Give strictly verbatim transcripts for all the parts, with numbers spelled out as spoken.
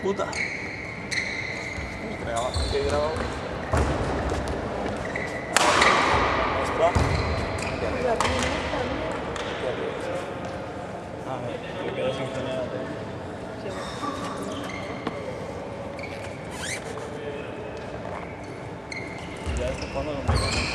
puta. Graba, que he grabado. Muestra. Aquí arriba. Aquí arriba. Ah, me quedé sin poner la tele. Ya está jugando con mi cámara.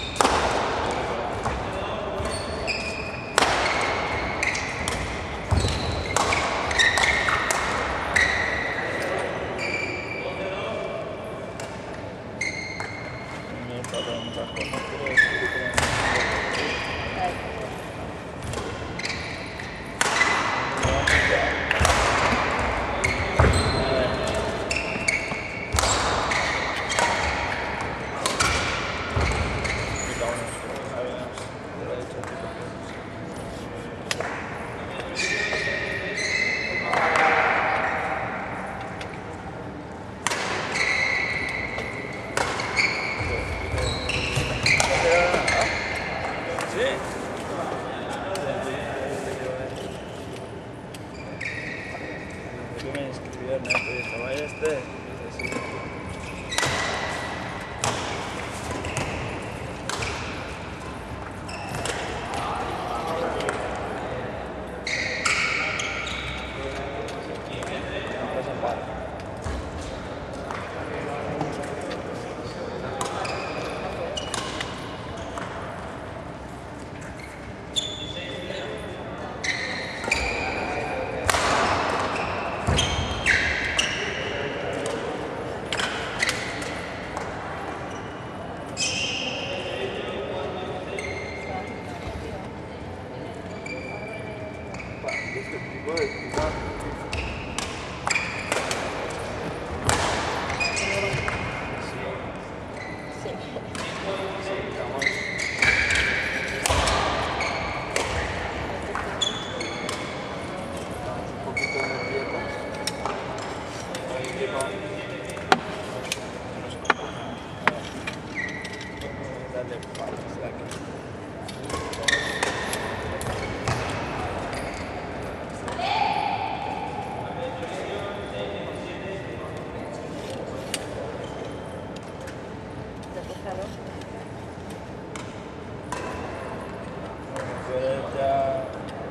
Muchas cosas, pero es yo me inscribí en esto y estaba este. Sí. Este tipo de explicar. Un poquito de dieta. Dale palos aquí. Ya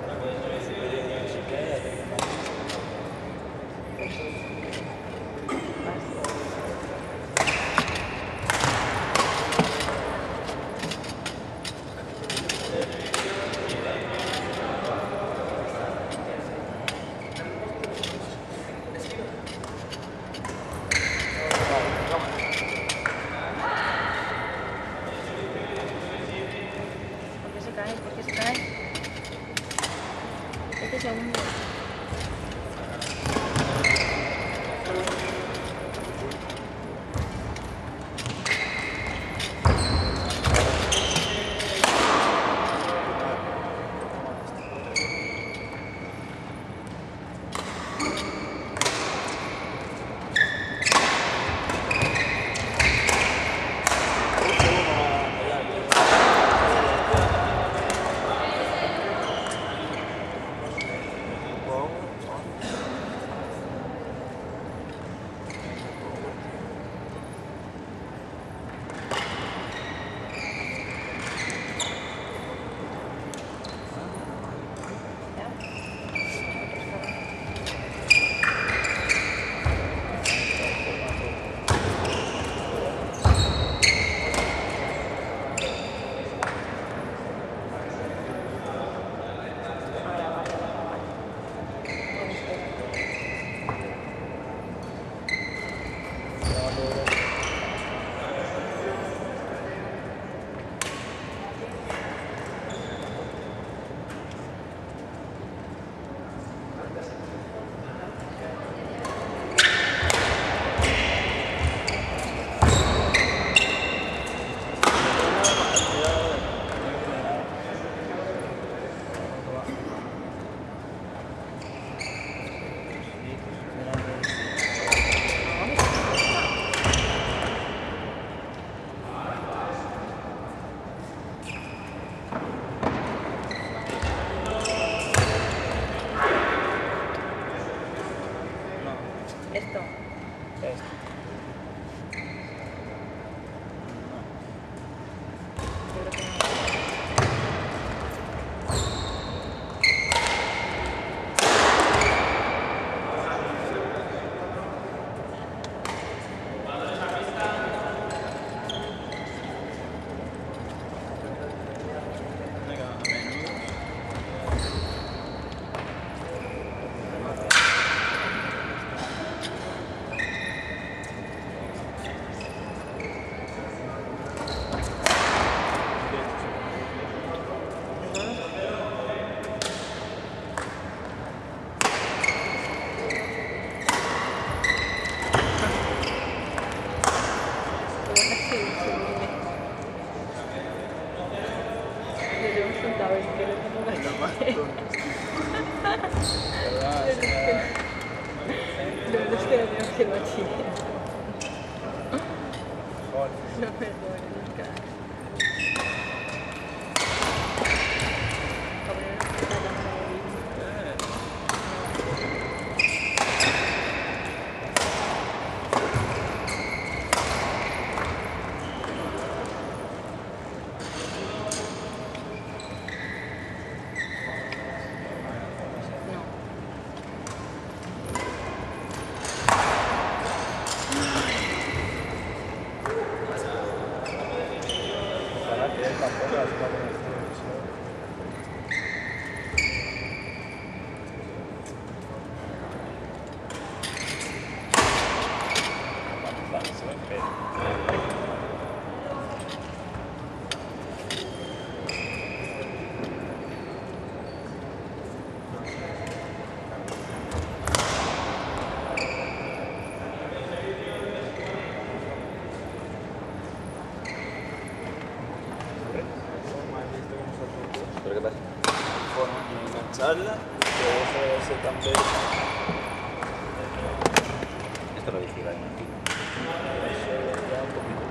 ¿Por qué se cae? Este segundo. Perdona, señora. No, no estoy haciendo que lo chile. Joder. No perdone nunca. A poner la cámara ahí. Ojalá que él tampoco las va a poner televisión. Vale, se ve feo. ¿Pero qué pasa? Forma de engancharla y luego se ese tambor. Esto lo vigila, imagino. Eso ya un poquito.